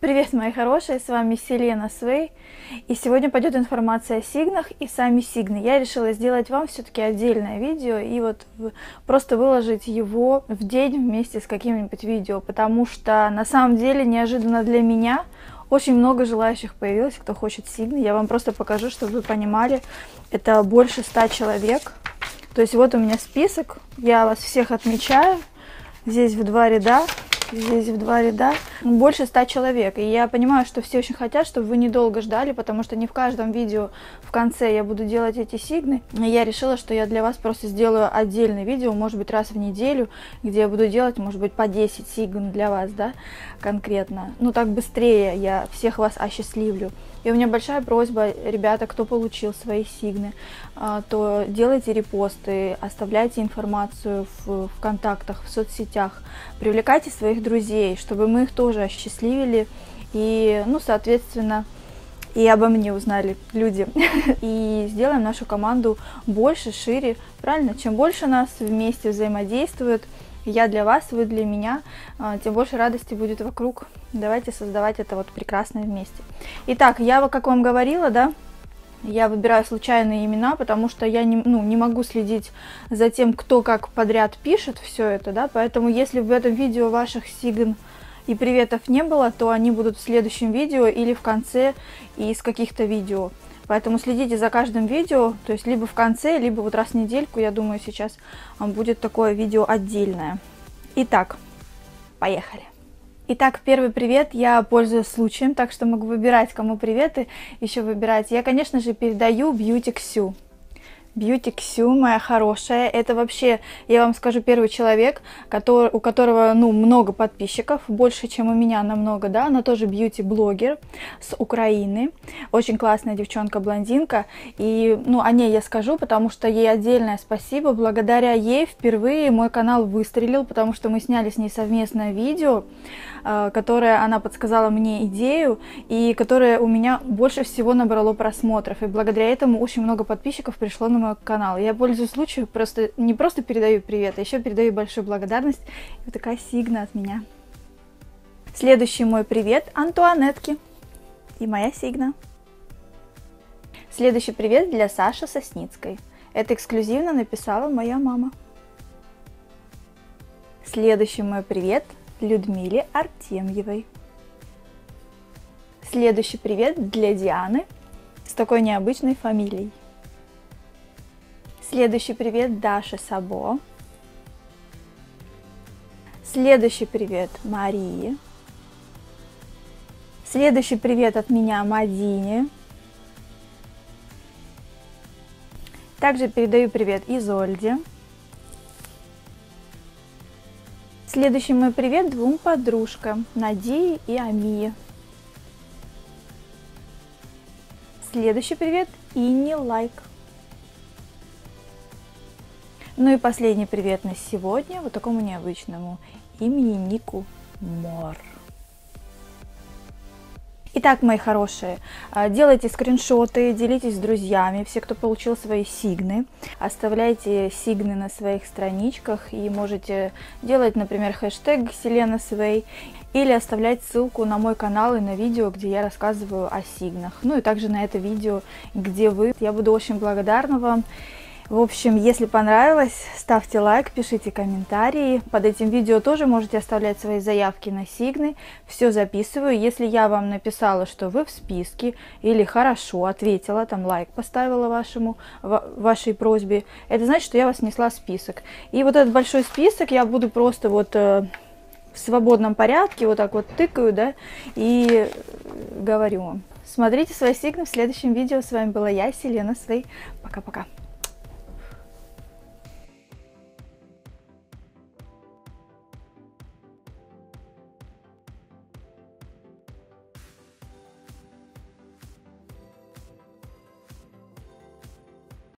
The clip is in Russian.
Привет, мои хорошие, с вами Селена Свей, и сегодня пойдет информация о сигнах и сами сигны. Я решила сделать вам все-таки отдельное видео и вот просто выложить его в день вместе с каким-нибудь видео, потому что на самом деле неожиданно для меня очень много желающих появилось, кто хочет сигны. Я вам просто покажу, чтобы вы понимали, это больше 100 человек. То есть вот у меня список, я вас всех отмечаю, здесь в 2 ряда. Здесь в 2 ряда больше 100 человек. И я понимаю, что все очень хотят, чтобы вы недолго ждали, потому что не в каждом видео в конце я буду делать эти сигны. И я решила, что я для вас просто сделаю отдельное видео, может быть, раз в неделю, где я буду делать, может быть, по 10 сигн для вас, да, конкретно. Ну, так быстрее я всех вас осчастливлю. И у меня большая просьба, ребята, кто получил свои сигны, то делайте репосты, оставляйте информацию в контактах, в соцсетях, привлекайте своих друзей, чтобы мы их тоже осчастливили и, ну, соответственно, и обо мне узнали люди. И сделаем нашу команду больше, шире, правильно? Чем больше нас вместе взаимодействует, я для вас, вы для меня, тем больше радости будет вокруг. Давайте создавать это вот прекрасное вместе. Итак, я, как вам говорила, да, я выбираю случайные имена, потому что я не могу следить за тем, кто как подряд пишет все это, да, поэтому если в этом видео ваших сигн и приветов не было, то они будут в следующем видео или в конце из каких-то видео. Поэтому следите за каждым видео, то есть либо в конце, либо вот раз в недельку, я думаю, сейчас будет такое видео отдельное. Итак, поехали. Итак, первый привет я пользуюсь случаем, так что могу выбирать, кому приветы еще выбирать. Я, конечно же, передаю Beauty Ксю. Beauty Ксю, моя хорошая, это вообще, я вам скажу, первый человек, у которого, ну, много подписчиков, больше, чем у меня намного, да, она тоже бьюти-блогер с Украины, очень классная девчонка-блондинка, и, ну, о ней я скажу, потому что ей отдельное спасибо, благодаря ей впервые мой канал выстрелил, потому что мы сняли с ней совместное видео, которое она подсказала мне идею, и которое у меня больше всего набрало просмотров, и благодаря этому очень много подписчиков пришло на мой канал. Я пользуюсь случаем, не просто передаю привет, а еще передаю большую благодарность. И вот такая сигна от меня. Следующий мой привет Антуанетке и моя сигна. Следующий привет для Саши Сосницкой. Это эксклюзивно написала моя мама. Следующий мой привет Людмиле Артемьевой. Следующий привет для Дианы с такой необычной фамилией. Следующий привет Даше Сабо. Следующий привет Марии. Следующий привет от меня Мадине. Также передаю привет Изольде. Следующий мой привет двум подружкам Надии и Амии. Следующий привет Инне Лайк. Ну и последний привет на сегодня вот такому необычному имениннику Мор. Итак, мои хорошие, делайте скриншоты, делитесь с друзьями, все, кто получил свои сигны, оставляйте сигны на своих страничках и можете делать, например, хэштег Селена Свей или оставлять ссылку на мой канал и на видео, где я рассказываю о сигнах. Ну и также на это видео, где вы. Я буду очень благодарна вам. В общем, если понравилось, ставьте лайк, пишите комментарии. Под этим видео тоже можете оставлять свои заявки на сигны. Все записываю. Если я вам написала, что вы в списке, или хорошо ответила, там лайк поставила вашей просьбе, это значит, что я вас внесла в список. И вот этот большой список я буду просто вот в свободном порядке, вот так вот тыкаю, да, и говорю вам. Смотрите свои сигны в следующем видео. С вами была я, Селена Свей. Пока-пока.